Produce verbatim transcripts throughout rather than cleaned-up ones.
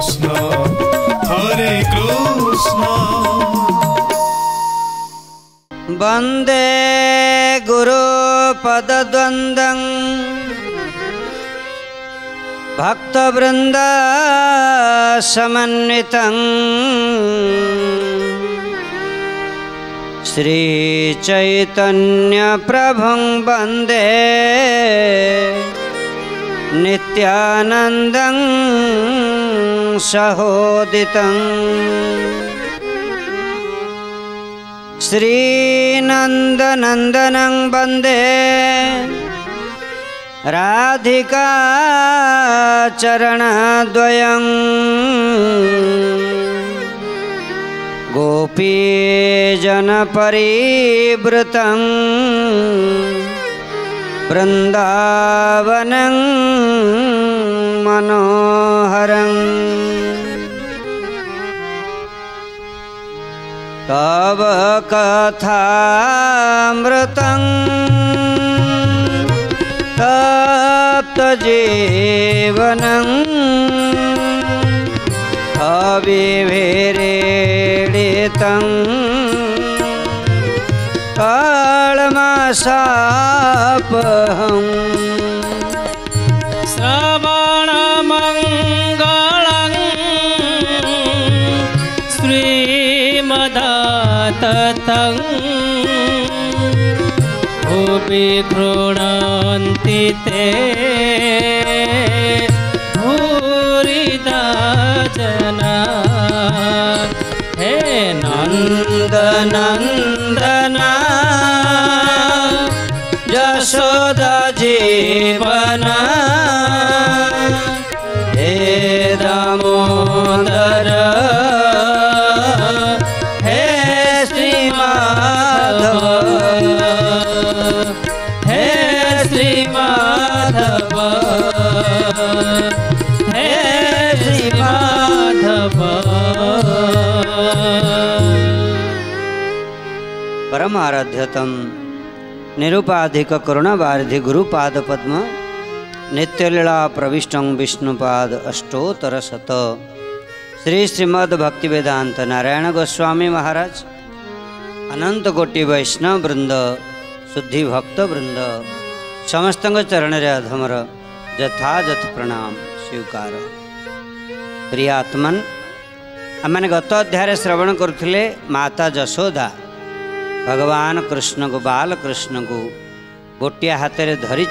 कृष्ण हरे कृष्ण। वंदे गुरु पदद्वंदं भक्तवृंद समन्वितं श्री चैतन्य प्रभुं वंदे नित्यानंदं सहोदितं श्रीनंदनंदनं वंदे राधिका चरणद्वयं गोपीजनपरिवृतं वृंदावनं मनोहरं तव कथामृतं तप्तजीवनं अविवेरेडितं कल्मषापहम् श्रवणमङ्गलं श्रीमदाततं भुवि गृह्णन्ति ते भूरिदा जना। हे नन्दनन्दना यशोदा जीवन हे दामोदर हे श्रीमाधव हे श्रीमाधव हे श्रीमाधव। परमाराध्यतम निरुपाधिक करुणावारिधि गुरुपाद पद्म नित्यलीला प्रविष्टं विष्णुपाद अष्टोत्तर शत श्री श्रीमद् भक्तिवेदांत नारायण गोस्वामी महाराज अनंत कोटि वैष्णव वृंद शुद्धि भक्त वृंद समस्त चरण अधमर यथायथ प्रणाम स्वीकार। प्रियात्मन आमने गत अध्याय श्रवण करुले माता यशोदा भगवान कृष्ण को बाल कृष्ण को गोटिया हाथ में धरी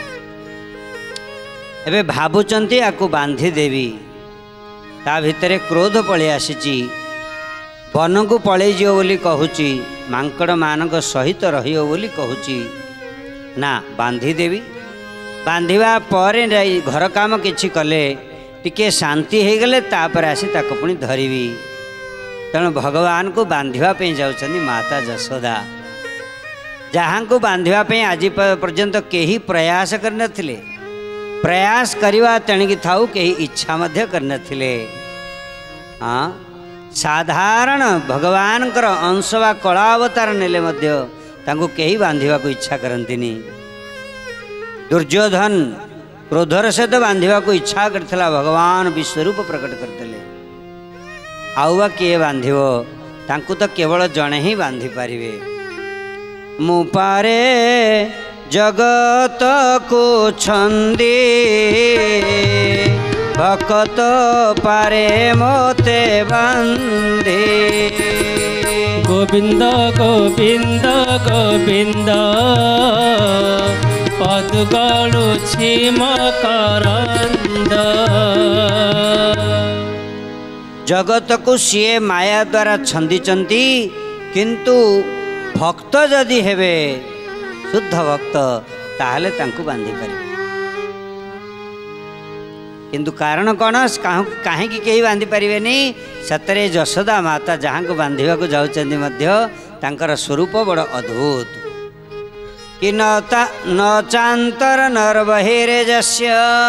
एबे भावुचंती आकु बांधी देवी ता भितर क्रोध पलि आसी वन को पलि जियो बोली कहूची मांकड़ मानक सहित रहियो बोली कहूची ना बांधी देवी बांधिबा परे घर काम किछि कले टिके शांति हो गले तापर आसी ताको पुणी धरिबी तेणु भगवान को बांधिबा पे जाउछन्ती माता यशोदा जहाँ को बांधिबा पे आज पर्यंत केही प्रयास करनथिले प्रयास करवा तेणिकी थाऊ कहीं इच्छा मध्य करनथिले। हाँ साधारण भगवान अंश वा कला अवतार नेले मध्य तांको कहीं बांधिबा को इच्छा करंतिनी। दुर्योधन क्रोधर सहित बांधिबा को इच्छा करथिला भगवान विश्वरूप प्रकट करथिले आउवा किए बांधिबो तांको तो केवल जणे ही बांधि पारिबे। मु पारे जगत को छंदी भक्त पारे मोते बंदे। गोविंद गोविंद गोविंद पद गलुछि मकरंद। जगत को सीए माया द्वारा छंदीचंती किंतु भक्त जदि हेबे शुद्ध भक्त ताहले तांको बांधि पारे किंतु कारण कौन कहीं कहीं बांधि पारिबेनी सतरे यशोदा माता जहाँ को बांधिबा को जाउचंदी मध्य तांकर स्वरूप बड़ अद्भुत कि न न चांतर नर बहिरे जस्य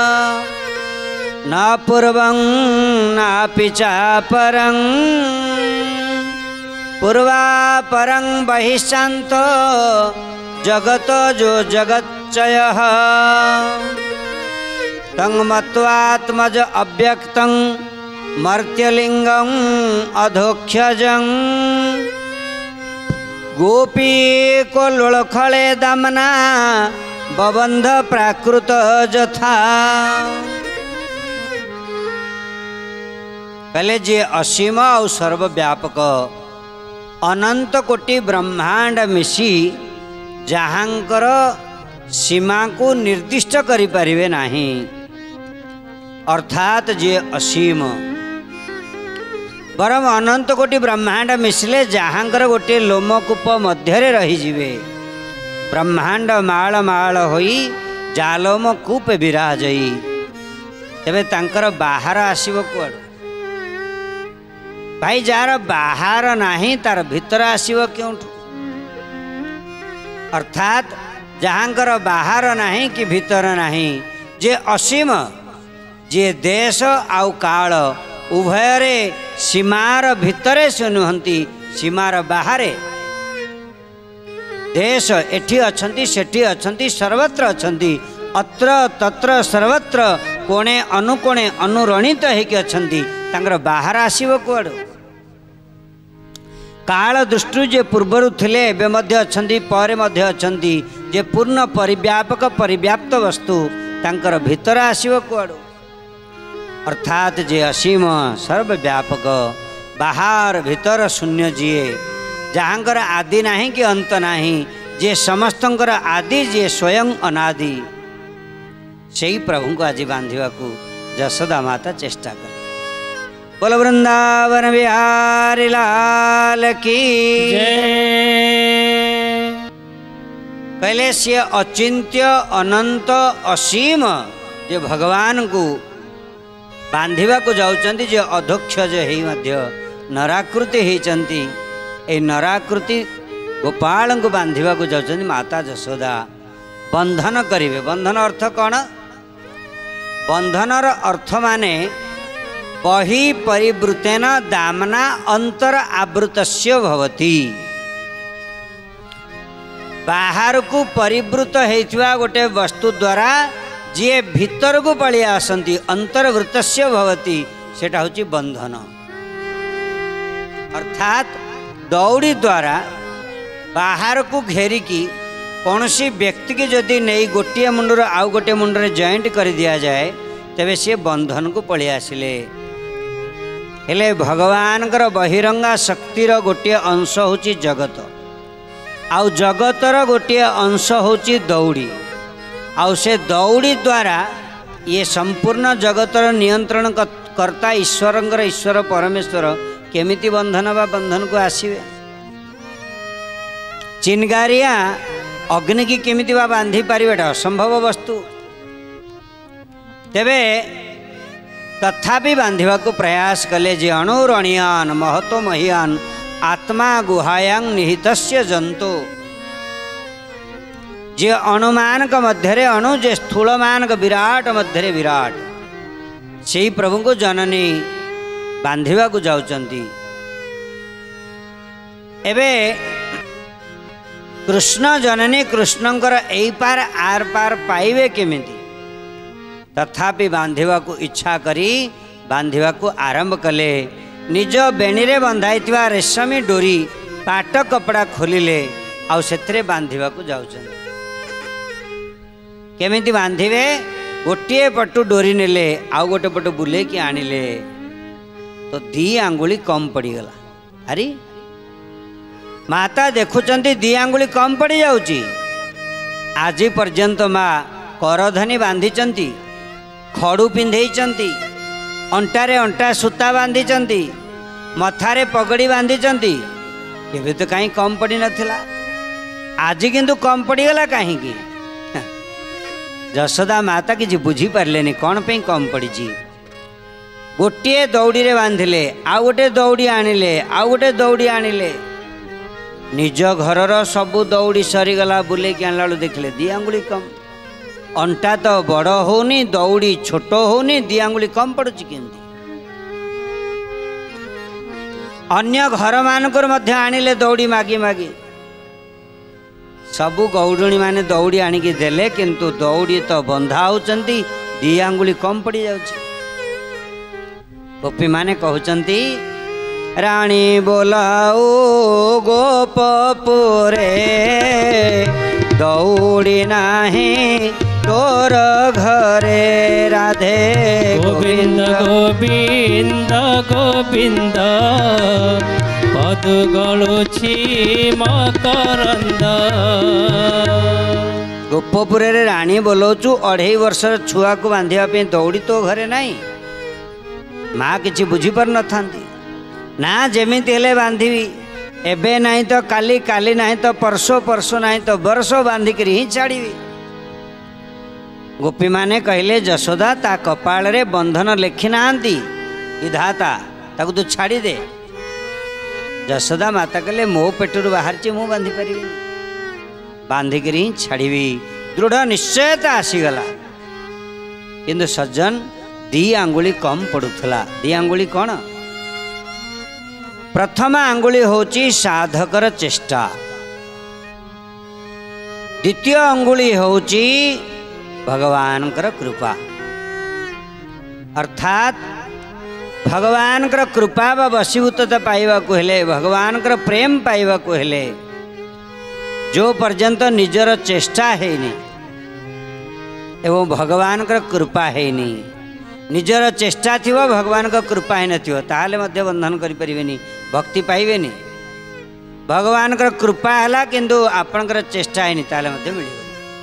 न पूर्वं नापि चापरं पूर्वा परं बहिश्चान्त जगत जो जगच्चयः तं मत्वात्मज अव्यक्तं मर्त्यलिंगं अधोक्षजं गोपी कोलखले दमना बबंध प्राकृत जथा। कहले जे असीम और सर्वव्यापक अनंत कोटि ब्रह्मांड मिशी जहाँकर सीमा को निर्दिष्ट करि परिवे नहीं, अर्थात जे असीम बरम अनंत कोटि ब्रह्मांड मिसले जहाँकर गोटे लोमकूप मध्य रहीजिवे। ब्रह्मांड माल माल होई जालोम कूप विराजई, तेबे तांकर बाहर आसीबो कुआडू? भाई जार बाहर नहीं तार भीतर आसीबो क्योंठू? अर्थात जहाँकर बाहर नहीं कि भीतर नहीं, जे असीम जे देश आउ काल उभयरे सीमार भितरे से नुहंती, सीमार बाहरे देश एठी अछंती सेठी अछंती सर्वत्र अछंती, अत्र तत्र सर्वत्र कोणे अनुकोणे अनुरणित होइके अछंती, तांकर बाहर आसीबो कुआडू? काल दृष्टि जे पूर्वर थिले एबे मध्य अछंती, परे मध्य अछंती, जे पूर्ण परिव्यापक परिव्याप्त वस्तु तांकर भीतर आसीबो कुआडू? अर्थात जे असीम सर्वव्यापक बाहर भीतर शून्य जीए, जहाँकर आदि नहीं कि अंत नहीं, जे समस्तंकर आदि जे स्वयं अनादि, से प्रभु को आज बांधिबा को यशोदा माता चेष्टा कर। बोल वृंदावन बिहारी लाल की जय। पहले से अचिंत्य अनंत असीम जे भगवान को बांधिबा को जाउचंती, जे अधोक्षज हेई मध्य नराकृति हेचंती, ए नराकृति गोपाल को बांधिबा को जाउचंती माता यशोदा बंधन करिवे। बंधन अर्थ कौन? बंधनर अर्थ माने बहि परिवृतेन दामना अंतर आवृतस्य भवति। बाहर को परिवृत होइथिबा गोटे वस्तु द्वारा जे भीतर को पळि आसंती अंतर्वृतस्य भवति, सेटा होची बंधन। अर्थात दौड़ी द्वारा बाहर को घेरिकी कौनसी व्यक्ति की जदि नहीं गोटे मुंडर आउ गोटे मुंडर जॉइंट कर दिया जाए, तेबे से बंधन को पळि आसिले। हेले भगवान बहिरंगा शक्तिर गोटे अंश होची जगत, आउ जगतर गोटे अंश होची दौड़ी, आउ से दौड़ी द्वारा ये संपूर्ण जगतर नियंत्रण कर्ता ईश्वरंकर ईश्वर परमेश्वर केमिति बंधन बा बंधन को आसीबे? चिनगारिया अग्नि की केमिति बा बांधी पारिबे? असंभव वस्तु। तेबे तथापि बांधिबा को प्रयास कले, जे अणुरणीयान महतो महीयान आत्मा गुहायां निहितस्य जंतु, जे अणुमानक मध्यरे अणु, जे स्थूलमानक विराट मध्यरे विराट, से प्रभु को जननी बांधिबा को जाउचंती। एबे कृष्ण जननी कृष्णंकर एई पार आर पार पाइबे केमिति? तथापि बांधिबा को इच्छा करी बांधिबा को आरंभ कले। निज बेणीरे बंधाइथिबा रेशमी डोरी पाट कपड़ा खोलिले, आउ सेथरे बांधिबा को जाउचंती। केमिति बांधिबे? गोटे पटु डोरी नेले, आउ गोटे पटु बुले कि आनिले, तो दी आंगुली कम पड़ीगला। अरे माता देखुचंती दी आंगुली कम पड़ जाउची। आज पर्यंत माँ करधनी बांधिचंती, खड़ू पिंधेइचंती, अंटारे अंटा सूता बांधिचंती, मथारे पगड़ी बांधिचंती, केबे तो कहीं कम पड़ी नथिला। आज किंतु कम पड़ीगला कहीं? यशोदा माता किसी बुझी पारे कौन पे कम पड़ी। गोटे दौड़ी रे बांधिले, आउ गोटे दौड़ी आनिले, आउ गोटे दौड़ी आनिले, निज घरर सबू दौड़ी सरीगला। बुले कि आनला देखले दी आंगुली कम। अंटा तो बड़ होनी, दौड़ी छोट होनी, दी आंगुली कम पड़ुची केमती? अन्य घर मानकर मध्य आनिले दौड़ी मागी मागी, सबू गौड़णी माने दौड़ी आनिकी देले, किंतु दौड़ी तो बंधा होचंती, दी आंगुली कम पड़ी जाउची। गोपी माने कहउचंती रानी बोलाओ गोपपुरे दौड़ी नाही तोर घरे राधे गोविंद गोविंद गोविंद पद गलुछि मकरंद। गोपपुर रे राणी बोलाउचु अढ़ाई वर्षर छुआ को बांधिया पे दौड़ी तो घरे नहीं। माँ किछि बुझी पार न थांती ना जेमिति हेले बांधिवी एबे नहीं तो काली काली नहीं तो परसो परसो नहीं तो बरसो बांधिक ही छाड़ीवी। गोपी माने कहले जशोदा ता कपाल रे बंधन लिखि नांती विधाता ताकू तू छाड़ी दे। जशोदा माता कहले मो पेटरू बाहर मु बांधि पारि बांधिक ही छाड़ीवी। दृढ़ निश्चयता आसीगला किंतु सज्जन दी आंगुली कम पड़ुथला। दी आंगुली कौन? प्रथम आंगुली होची साधकर चेष्टा, द्वितीय अंगुली होची भगवान कर कृपा। अर्थात भगवान कर कृपा व वशीभूतता पाइबा को हेले भगवान कर प्रेम पाइबा को हेले जो पर्यंत निजर चेष्टा हैनी एवं भगवान कर कृपा हैनी निजर चेष्टा थी भगवान का कृपा ही नथियो ताहले मध्य बंधन करि परिबेनी भक्ति पाइबेनी। भगवान का कृपा हैला किंतु आपनकर चेष्टा हैनी ताहले मध्य मिलिबेनी।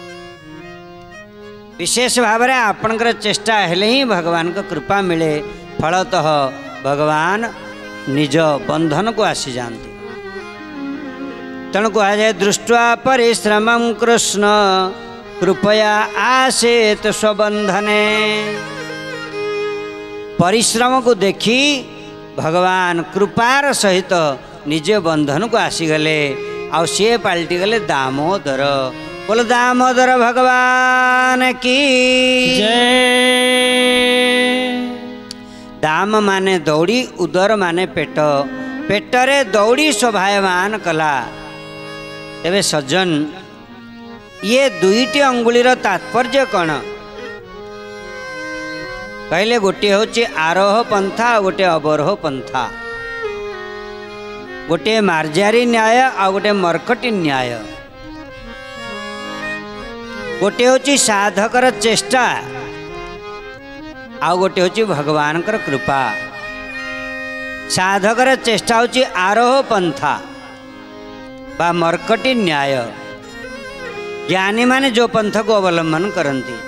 विशेष भाव रे आपनकर चेष्टा हेले ही भगवान का कृपा मिले। फलतः भगवान निज बंधन को आसी जानते। तेणु कहा जाए दृष्ट्वा परिश्रमं कृष्ण कृपया आसेत स्वबंधने। परिश्रम को देखी भगवान कृपार सहित निज बंधन को आसीगले आ सी पाल्टी गले दामोदर। बोल दामोदर भगवान की जय। दाम माने दौड़ी उदर माने पेट पेटरे दौड़ी शोभायमान कला। तेबे सज्जन ये दुईटी अंगुलीर तात्पर्य कौन कहले? गोटे होची आरोह पंथा गोटे अवरोह पंथा। गोटे मार्जारी न्याय आ गोटे मर्कटी न्याय। गोटे होची साधकर चेष्टा आ गोटे होची भगवान कर कृपा। साधकर चेष्टा होची आरोह पंथा बा मर्कटी न्याय। ज्ञानी माने जो पंथ को अवलंबन करती।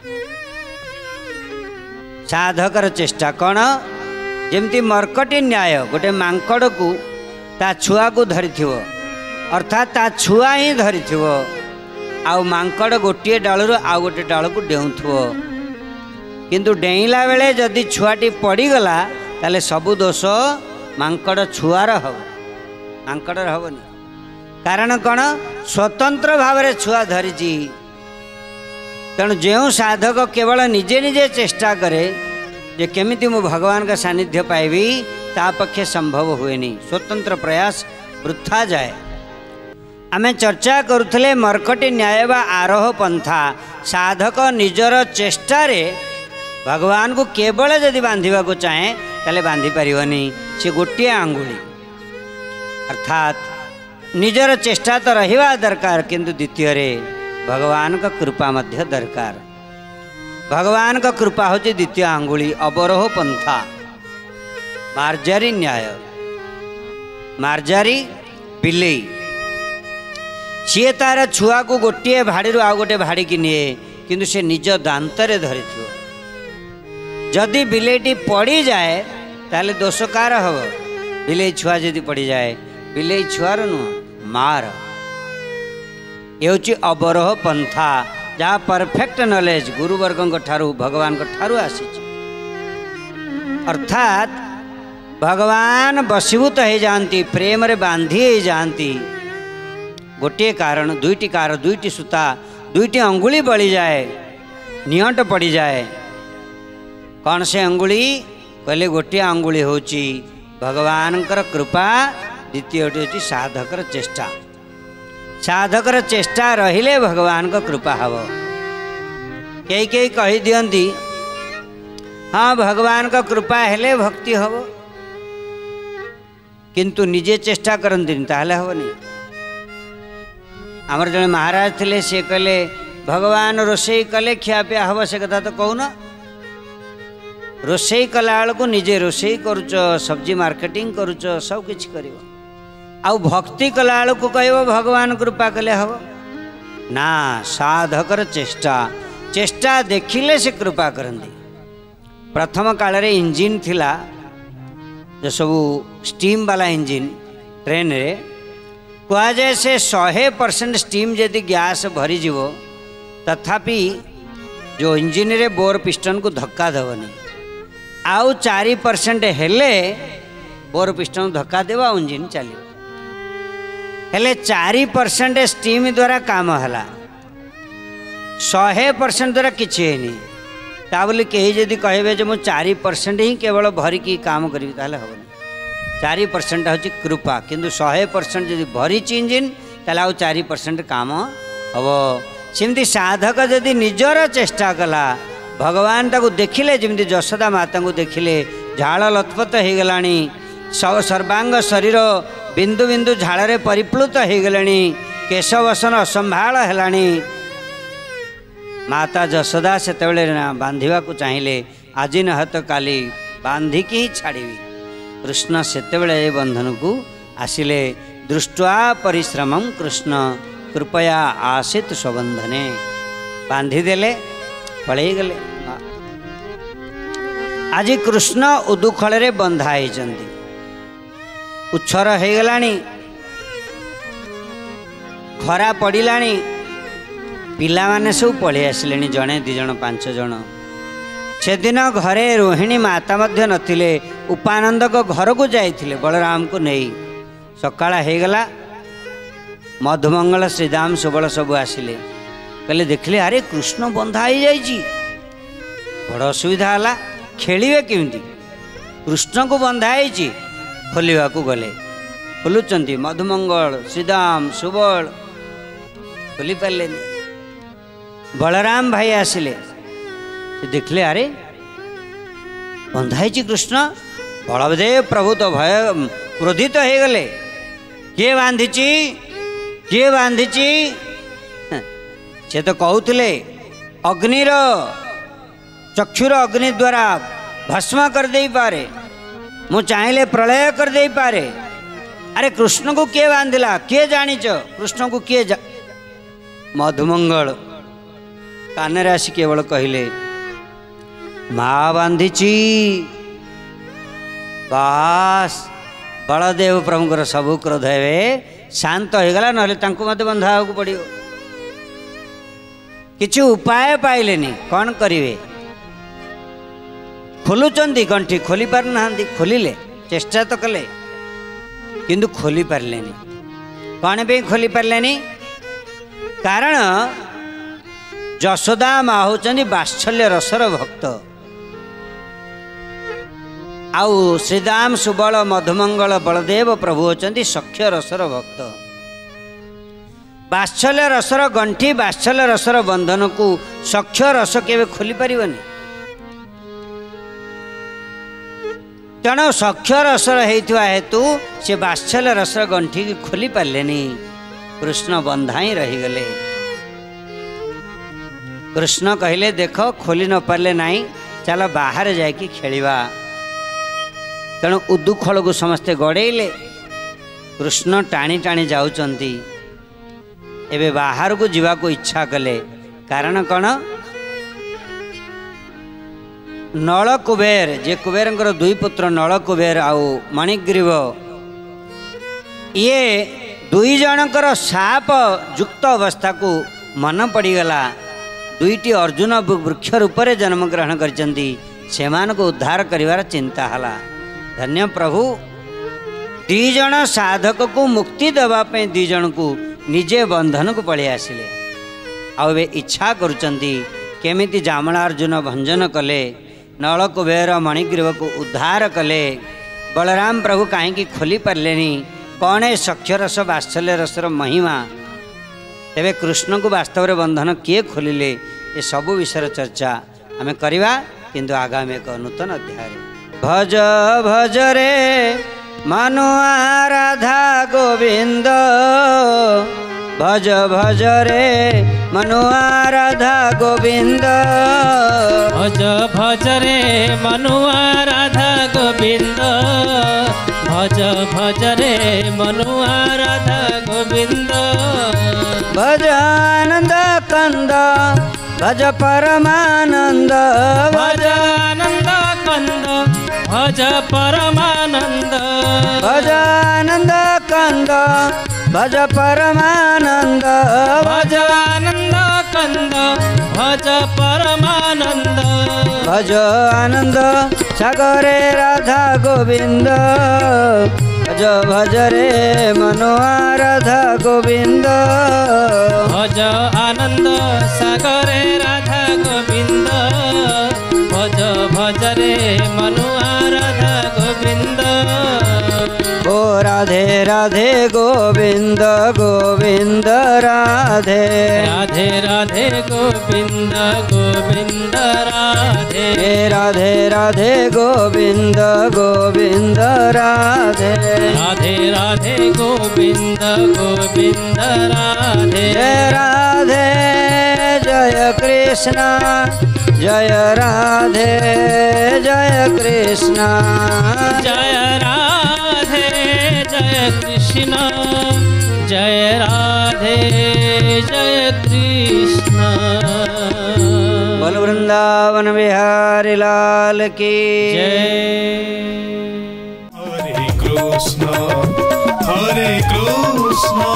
साधकर चेष्टा कौन? जमती मर्कटी न्याय गोटे मांकड़ को ता छुआ को धरी अर्थात ता छुआ ही धरी आउ मांकड़ गोटे डालू आउ गोटे डाल को डेउथो किंतु डेइला बेले जदि छुआटी पड़गला ताले सबु दोष मांकड़ छुआर हम मांकड़ हेनी। कारण कौन? स्वतंत्र भाव में छुआ धरी। तेणु जो साधक केवल निजे निजे चेष्टा करे जे केमिति मु भगवान का सानिध्य पाइबी ता पक्षे संभव हुएनी। स्वतंत्र प्रयास वृथा जाए। आमे चर्चा करुथले मर्कटी न्याय बा आरोह पंथा। साधक निजर चेष्टा रे भगवान को केवल यदि बांधिबा को चाहे ताले बांधि पारिबनी। से गोटे आंगुली अर्थात निजर चेष्टा तो रहिबा दरकार किंतु द्वितीय रे भगवान का कृपा मध्य दरकार। भगवान का कृपा होची द्वितीय आंगुली। अवरोह पंथा मार्जारी न्याय। मार्जारी बिलेई सी तार छुआ को गोटे भाड़ी आउ गोटे भाड़ी की निए किंतु से निज दांतरे धरी थो। जदि बिलेईटी पड़ी जाए ताले दोष कार हम? बिलेई छुआ जदि पड़ी जाए बिलेई छुआर नुह मार। ये अवरोह पंथा जहाँ परफेक्ट नॉलेज गुरुवर्गों ठारू भगवान को ठारू आसी। अर्थात भगवान वशीभूत हो जाती प्रेम रे बांधी हो जाती। गोटे कारण दुईटी कार दुईटी सूता दुईटी अंगुली बड़ी जाए निहट पड़ जाए। कौन से अंगुली कहले? गोटे अंगुली होची भगवान कर कृपा। द्वितीय होची साधकर चेष्टा। साधकर चेष्टा रहिले भगवान को कृपा हब। कई कई कही दियंती हाँ भगवान का कृपा हेले भक्ति हब किंतु निजे चेष्टा करती ताहले हबनी। आमर जड़े महाराज थे सी कहले भगवान रोषे कले खियापिया हम से कथा तो कहून रोषे कला को निजे रोषे करुच सब्जी मार्केटिंग करुच सब किछि करिवो आउ भक्ति कला को कहब भगवान कृपा कले हम ना साधकर चेष्टा चेष्टा देखिले से कृपा करती। प्रथम काल रे इंजिन थिला जो सब स्टीम वाला इंजिन ट्रेन रे कह जाए से शहे परसेंट स्टीम जदि गैस भरीज तथापि जो इंजिन रे बोर पिस्टन को धक्का देवनी आउ चारि परसेंट हेले बोर पिस्टन धक्का देव इंजिन चलो हेले चारि परसेंट स्टीम द्वारा काम है शहे परसेंट द्वारा किसी है ता बोली कहीं जदि कहे जो मुझे चारि परसेंट ही केवल भरिकी काम करी ताले हेनी चारि परसेंट हूँ कृपा किंतु शहे परसेंट जदि भरी इंजिन ताले आउ चारि परसेंट काम हम सेमती साधक जदि निजर चेष्टा कला भगवान ताको देखिले जमी यशोदा माता को देखिले झाड़ लथपथ हो गलानी सब सर्वांग शरीर बिंदु बिंदु झाड़े परिप्लुत हो गले केश वसन असंभाल है माता यशोदा से बांधिबा को चाहिए आज न तो काली बांधिकी ही छाड़ी कृष्ण से बंधन को आसिले दृष्टवा परिश्रमं कृष्ण कृपया आसित स्वबंधने बांधिदेले पलि गले। आज कृष्ण उदुखल रे बंधा होती उच्छर हो गलानी खरा पड़िलानी पिला माने सब पलि आसिले जड़े दिज पांच जन से दिन घरे रोहिणी माता मध्य नथिले उपानंद को घर को जाइथिले बलराम को नहीं सकाळ हो गला मधुमंगल श्रीदाम सुबल सब आसिले कहले देखले अरे कृष्ण बंधा हो जाइए बड़ असुविधा है खेलिए केमती कृष्ण को बंधा हो खोलिया को गले खोलुचंती मधुमंगल श्रीदाम सुबल खोली पारे बलराम भाई आसिले देखले अरे बंधा हो कृष्ण बलदेव प्रभु तो भय क्रोधित हो गले किए बांधिची किए बांधिची से तो कहते अग्निर चक्षुर अग्नि द्वारा भस्म कर दे पारे मु चाहिए प्रलय कर दे पारे अरे कृष्ण को किए बांधिला किए जानीच कृष्ण को किए जा मधुमंगल कान आसी केवल कहले माँ बांधिची बास बलदेव प्रभुकर सबू क्रोध हे शांत हो गला ना मत बंधा को पड़ो किसी उपाय पाइले कौन करेंगे खोलुचंदी गंठी खोली पार ना खोलिले चेष्टा तो कले किंतु खोली पारे कौन पे खोली पारे कारण यशोदा माँ होचंदी वात्सल्य रसर भक्त आउ श्रीदाम सुबल मधुमंगल बलदेव प्रभु होचंदी सख्य रसर भक्त वात्सल्य रसर गंठी वात्सल्य रसर बंधन को सख्य रस केवे खोली पारिबनी तेणु सख्य रसर हेतुआ हेतु से वात्सल्य रसर गंठी की खोली पारे कृष्ण बंधा ही रहीगले। कृष्ण कहले देख खोली न पारे ना चल बाहर जाकि खेलिबा तेणु उदुखल को समस्ते गड़ेले कृष्ण टाणी टाणी जाउचंती एबे बाहर को जीवा को इच्छा कले कारण कौन नल कुबेर जे कुबेर दुई पुत्र नल कुबेर आउ मणिग्रीव ये दुई जनकर साप युक्त अवस्था को मन पड़गला दुईटी अर्जुन वृक्ष रूप में जन्म ग्रहण करचंती सेमान को उद्धार करिवार चिंता हला धन्य प्रभु दी जन साधक को मुक्ति देवाई दी जन को निजे बंधन को पलि आसिले आउ इच्छा करुचंती केमिति जामला अर्जुन भंजन कले नल कुबेर मणिग्रीव को उद्धार कले बलराम प्रभु कहीं खोली पारे कौन है सख्य रस वात्सल्य रसर महिमा तेरे कृष्ण को वास्तव में बंधन किए खोलिले ये सबू विषय चर्चा आम करवा किंतु आगामी एक नूतन अध्याय भज भज रे मनुआ राधा गोविंद भज भज रे मनुआ राधा गोविंद भज भज रे मनुआ राधा गोविंद भज भज रे मनुआ राधा गोविंद भज आनंद कंद भज परमानंद भज आनंद कंद भज परमानंद भज आनंद कंद भज परमानंद भज आनंद कंद भज परमानंद भज आनंद सागरे राधा गोविंद भज भज रे मनोआ राधा गोविंद भज आनंद सागरे राधा गोविंद भज भज रे मनुआ राधा गोविंद ओ राधे राधे गोविंद गोविंद राधे राधे राधे गोविंद गोविंद राधे राधे राधे गोविंद गोविंद राधे राधे राधे गोविंद गोविंद राधे जय राधे जय कृष्ण जय राधे जय कृष्ण जय राधे जय कृष्ण जय राधे जय कृष्ण बोल वृंदावन बिहारी लाल की जय हरे कृष्ण हरे कृष्ण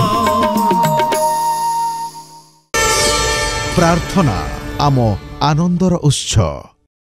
प्रार्थना आम आनंदर उत्स।